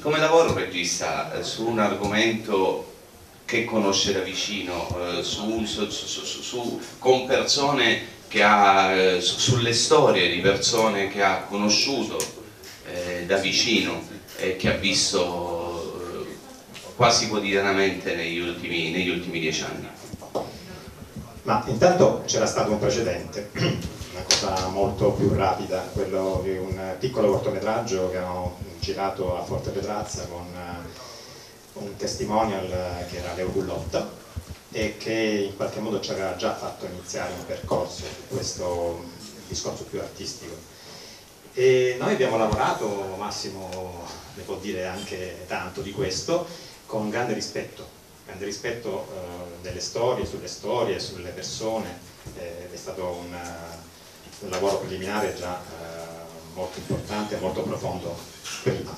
come lavoro un regista su un argomento che conosce da vicino, con persone che ha, sulle storie di persone che ha conosciuto da vicino e che ha visto quasi quotidianamente negli ultimi 10 anni? Ma intanto c'era stato un precedente, una cosa molto più rapida, quello di un piccolo cortometraggio che abbiamo girato a Forte Pedrazza con un testimonial che era Leo Gullotta e che in qualche modo ci aveva già fatto iniziare un percorso su questo discorso più artistico. E noi abbiamo lavorato, Massimo ne può dire anche tanto di questo, con grande rispetto delle storie, sulle persone. È stato un lavoro preliminare già molto importante, molto profondo prima.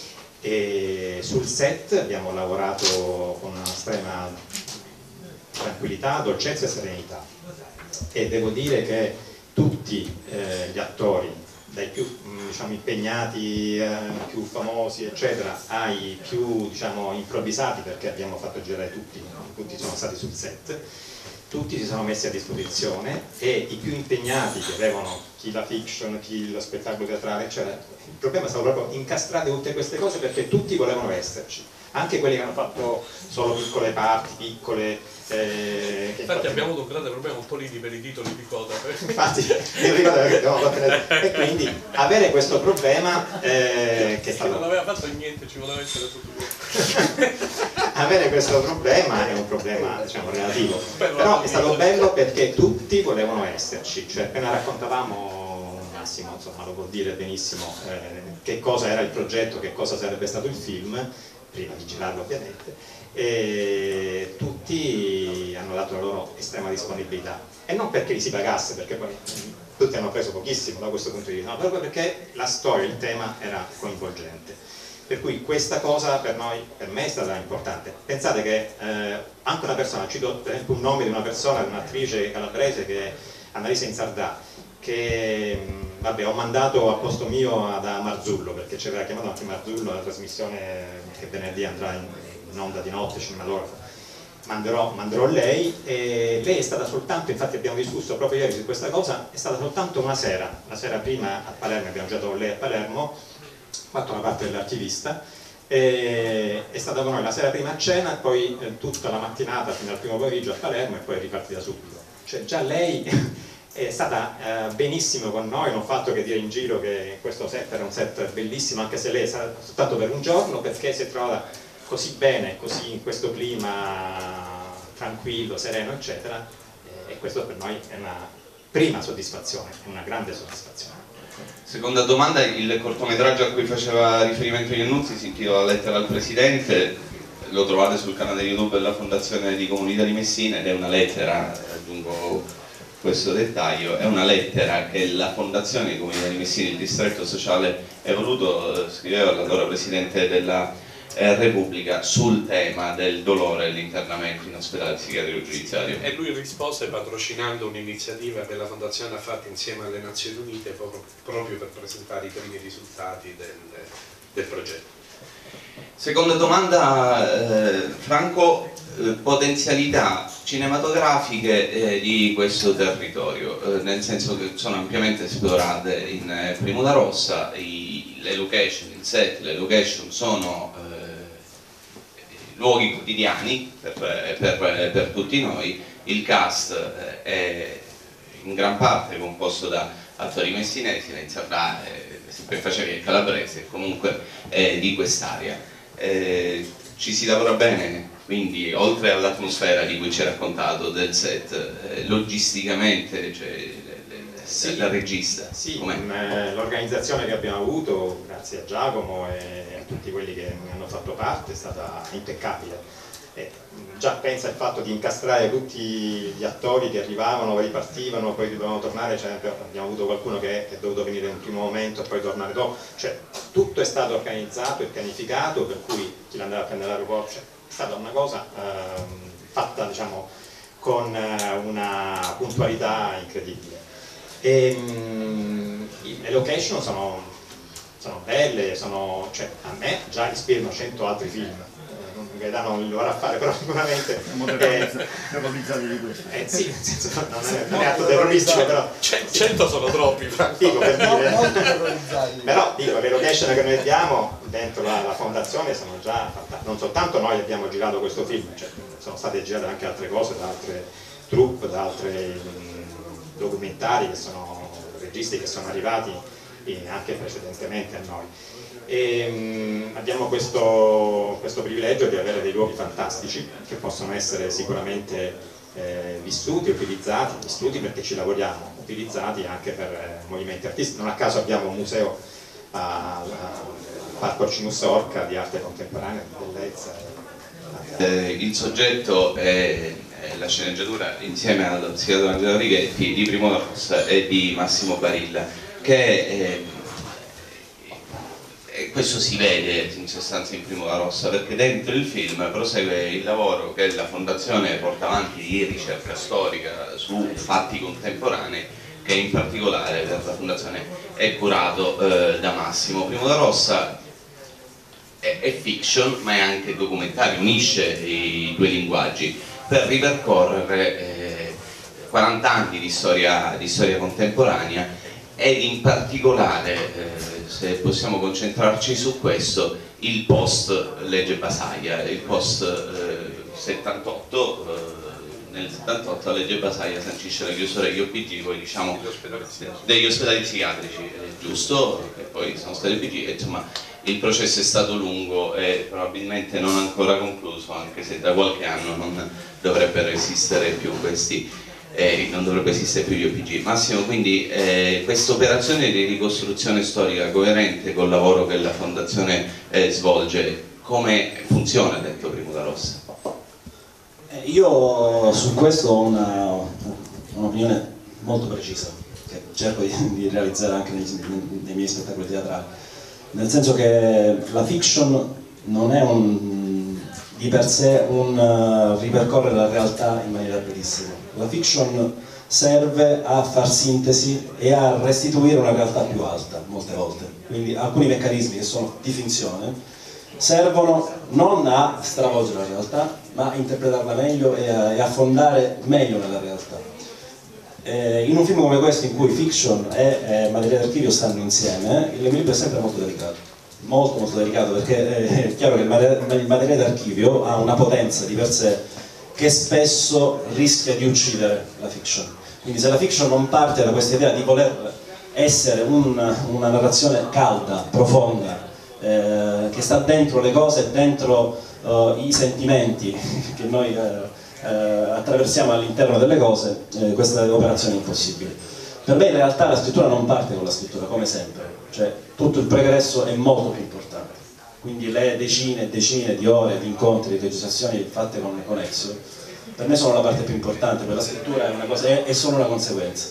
E sul set abbiamo lavorato con una estrema tranquillità, dolcezza e serenità, e devo dire che tutti gli attori, dai più diciamo, impegnati, più famosi eccetera, ai più diciamo, improvvisati, perché abbiamo fatto girare tutti sono stati sul set, tutti si sono messi a disposizione, e i più impegnati che avevano chi la fiction, chi lo spettacolo teatrale eccetera, il problema è stato proprio incastrare tutte queste cose perché tutti volevano esserci, anche quelli che hanno fatto solo piccole parti, piccole. Infatti abbiamo avuto un grande problema un po' lì per i titoli di coda. Infatti, io ricordo che abbiamo e quindi avere questo problema che è stato. Non aveva fatto niente, ci voleva essere tutto. Avere questo problema è un problema diciamo relativo, però è stato bello perché tutti volevano esserci, cioè appena raccontavamo, Massimo insomma lo può dire benissimo, che cosa era il progetto, che cosa sarebbe stato il film, prima di girarlo ovviamente, e tutti hanno dato la loro estrema disponibilità, e non perché li si pagasse, perché poi tutti hanno preso pochissimo da questo punto di vista, no, proprio perché la storia, il tema era coinvolgente, per cui questa cosa per me è stata importante. Pensate che anche una persona, cito per esempio un nome di una persona, di un'attrice calabrese che è Annalisa Insardà, che vabbè, ho mandato a posto mio da Marzullo, perché ci aveva chiamato anche Marzullo alla trasmissione che venerdì andrà in onda di notte, cinematografo. Manderò lei, e lei è stata soltanto, infatti abbiamo discusso proprio ieri su questa cosa, è stata soltanto una sera, la sera prima a Palermo, abbiamo giocato con lei a Palermo, fatto una parte dell'archivista, è stata con noi la sera prima a cena, poi tutta la mattinata fino al primo pomeriggio a Palermo, e poi è ripartita subito. Cioè già lei è stata benissimo con noi, non ho fatto che dire in giro che questo set era un set bellissimo, anche se lei è stata soltanto per un giorno, perché si è trovata così bene, così in questo clima tranquillo, sereno eccetera, e questo per noi è una prima soddisfazione, è una grande soddisfazione. Seconda domanda, il cortometraggio a cui faceva riferimento Iannuzzi si intitola Lettera al Presidente, lo trovate sul canale YouTube della Fondazione di Comunità di Messina, ed è una lettera, aggiungo questo dettaglio, è una lettera che la Fondazione di Comunità di Messina, il distretto sociale Evoluto, scriveva all'allora Presidente della Repubblica sul tema del dolore e l'internamento in ospedale psichiatrico giudiziario. E lui rispose patrocinando un'iniziativa che la Fondazione ha fatto insieme alle Nazioni Unite proprio per presentare i primi risultati del progetto. Seconda domanda, Franco, potenzialità cinematografiche di questo territorio, nel senso che sono ampiamente esplorate in Prima Rossa, le location, il set, le location sono luoghi quotidiani per tutti noi, il cast è in gran parte composto da attori messinesi, la Insardà, sempre facevi il calabrese, comunque di quest'area. Ci si lavora bene, quindi oltre all'atmosfera di cui ci ha raccontato del set, logisticamente, cioè sì, la regista. Sì, l'organizzazione che abbiamo avuto, grazie a Giacomo e a tutti quelli che ne hanno fatto parte, è stata impeccabile. Già pensa il fatto di incastrare tutti gli attori che arrivavano, ripartivano, poi dovevano tornare, cioè, abbiamo avuto qualcuno che è dovuto venire in un primo momento e poi tornare dopo, cioè tutto è stato organizzato e pianificato, per cui chi l'andava a prendere all'aeroporto, cioè, è stata una cosa fatta diciamo con una puntualità incredibile. E le location sono belle, cioè, a me già ispirano 100 altri film. Gaetano non li dovrà fare, però sicuramente terrorizzati di questo. Sì, nel senso, non è atto terroristico, però 100 sono troppi, dico, per dire, molto terrorizzati. però dico, le location che noi abbiamo dentro la fondazione sono già fatte, non soltanto noi abbiamo girato questo film, cioè, sono state girate anche altre cose da altre troupe, da altri documentari, che sono registi che sono arrivati anche precedentemente a noi. E abbiamo questo privilegio di avere dei luoghi fantastici che possono essere sicuramente vissuti, vissuti perché ci lavoriamo, utilizzati anche per movimenti artistici. Non a caso abbiamo un museo al Parco Arcimus Orca di arte contemporanea, di bellezza. Il soggetto è la sceneggiatura insieme allo psichiatra Angelo Righetti di Primo Rossa e di Massimo Barilla, che questo si vede in sostanza in Primo La Rossa, perché dentro il film prosegue il lavoro che la Fondazione porta avanti di ricerca storica su fatti contemporanei, che in particolare per la Fondazione è curato da Massimo. Primo La Rossa è fiction, ma è anche documentario, unisce i due linguaggi per ripercorrere 40 anni di storia contemporanea, ed in particolare, se possiamo concentrarci su questo, il post legge Basaglia, il post 78. Nel 78 la legge Basaglia sancisce la chiusura degli OPG, poi diciamo degli ospedali psichiatrici, giusto, che poi sono stati OPG, e insomma il processo è stato lungo e probabilmente non ancora concluso, anche se da qualche anno non dovrebbero esistere più non dovrebbe esistere più gli OPG. Massimo, quindi questa operazione di ricostruzione storica coerente col lavoro che la Fondazione svolge, come funziona dentro Primo La Rossa? Io su questo ho un'opinione molto precisa, che cerco di realizzare anche nei miei spettacoli teatrali, nel senso che la fiction non è di per sé un ripercorrere la realtà in maniera bellissima. La fiction serve a far sintesi e a restituire una realtà più alta molte volte, quindi alcuni meccanismi che sono di finzione servono non a stravolgere la realtà, ma a interpretarla meglio e a fondare meglio nella realtà. In un film come questo, in cui fiction e materiale d'archivio stanno insieme, l'equilibrio è sempre molto delicato, molto delicato, perché è chiaro che il materiale d'archivio ha una potenza di per sé che spesso rischia di uccidere la fiction. Quindi se la fiction non parte da questa idea di voler essere una narrazione calda, profonda, che sta dentro le cose, dentro i sentimenti che noi attraversiamo all'interno delle cose, questa operazione è impossibile. Per me in realtà la scrittura non parte con la scrittura, come sempre, cioè tutto il pregresso è molto più importante, quindi le decine e decine di ore di incontri, di registrazioni fatte con Ezio per me sono la parte più importante, per la scrittura è una cosa, è solo una conseguenza,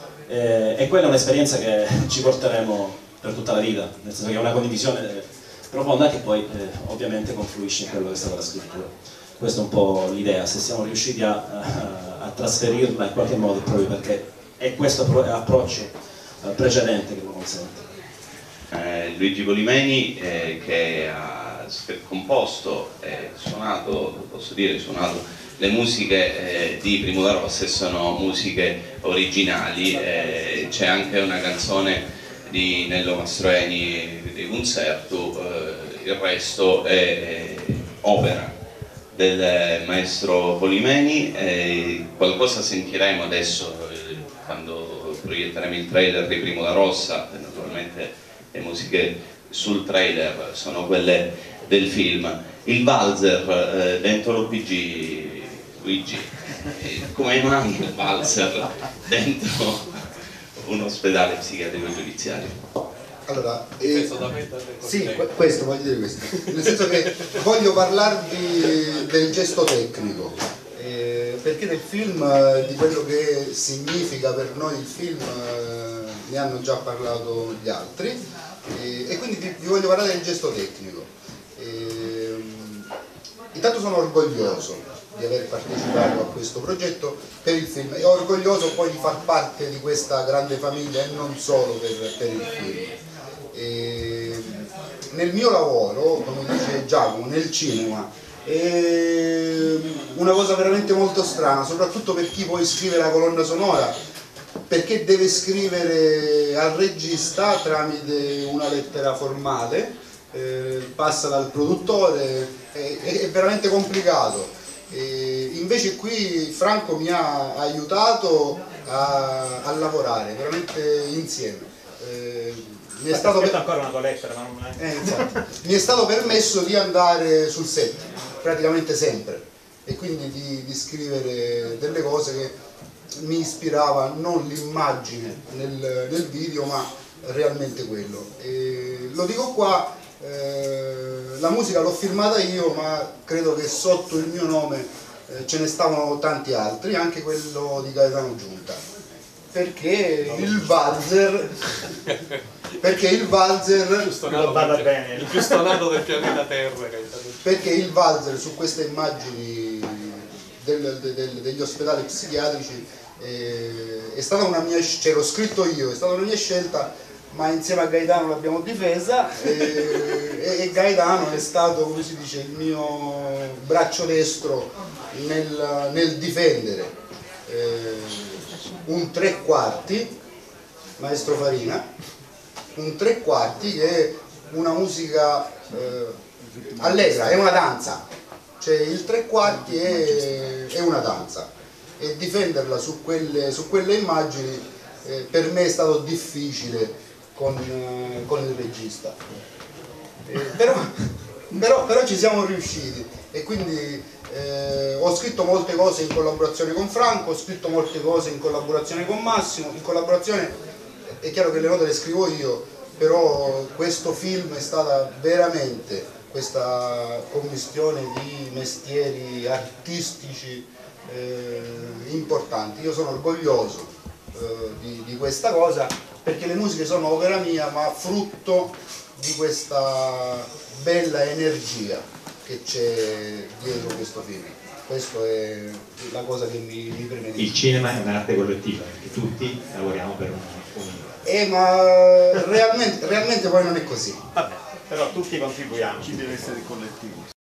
e quella è un'esperienza che ci porteremo per tutta la vita, nel senso che è una condivisione profonda che poi ovviamente confluisce in quello che è stata la scrittura. Questa è un po' l'idea, se siamo riusciti a trasferirla in qualche modo, proprio perché è questo approccio precedente che lo consente. Luigi Polimeni, che ha composto e suonato, posso dire suonato, le musiche di Primo La Rossa, sono musiche originali, c'è anche una canzone di Nello Mastroeni di Concerto, il resto è opera del maestro Polimeni. Qualcosa sentiremo adesso quando proietteremo il trailer di Primo La Rossa, naturalmente le musiche sul trailer sono quelle del film. Il valzer dentro l'OPG, Luigi, come mai il valzer dentro un ospedale psichiatrico giudiziario? Allora, sì, questo voglio dire questo, nel senso che voglio parlarvi del gesto tecnico, perché del film, di quello che significa per noi il film, ne hanno già parlato gli altri, e quindi vi voglio parlare del gesto tecnico. Intanto sono orgoglioso di aver partecipato a questo progetto per il film e orgoglioso poi di far parte di questa grande famiglia e non solo per il film. nel mio lavoro, come dice Giacomo, nel cinema, è una cosa veramente molto strana, soprattutto per chi poi scrive la colonna sonora, perché deve scrivere al regista tramite una lettera formale, passa dal produttore, è veramente complicato. Invece qui Franco mi ha aiutato a lavorare veramente insieme. Mi è stato ancora una tua lettera, ma non mi è stato permesso di andare sul set praticamente sempre e quindi di scrivere delle cose che mi ispirava non l'immagine nel video ma realmente quello. Lo dico qua, la musica l'ho firmata io, ma credo che sotto il mio nome ce ne stavano tanti altri, anche quello di Gaetano Giunta, perché il valzer il più stonato del pianeta Terra, perché il valzer su queste immagini degli ospedali psichiatrici è stata una mia scelta, l'ho scritto io, è stata una mia scelta, ma insieme a Gaetano l'abbiamo difesa e Gaetano è stato, come si dice, il mio braccio destro nel difendere un 3/4, Maestro Farina, un 3/4 che è una musica allegra, è una danza, cioè il 3/4 è una danza e difenderla su quelle immagini per me è stato difficile con il regista, però ci siamo riusciti e quindi ho scritto molte cose in collaborazione con Franco, ho scritto molte cose in collaborazione con Massimo, in collaborazione, è chiaro che le note le scrivo io, però questo film è stata veramente questa commistione di mestieri artistici importanti. Io sono orgoglioso di questa cosa, perché le musiche sono opera mia ma frutto di questa bella energia che c'è dietro questo film. Questa è la cosa che mi preme di più. Il cinema è un'arte collettiva, perché tutti lavoriamo per un ma realmente poi non è così. Vabbè, però tutti contribuiamo. Ci deve essere il collettivo.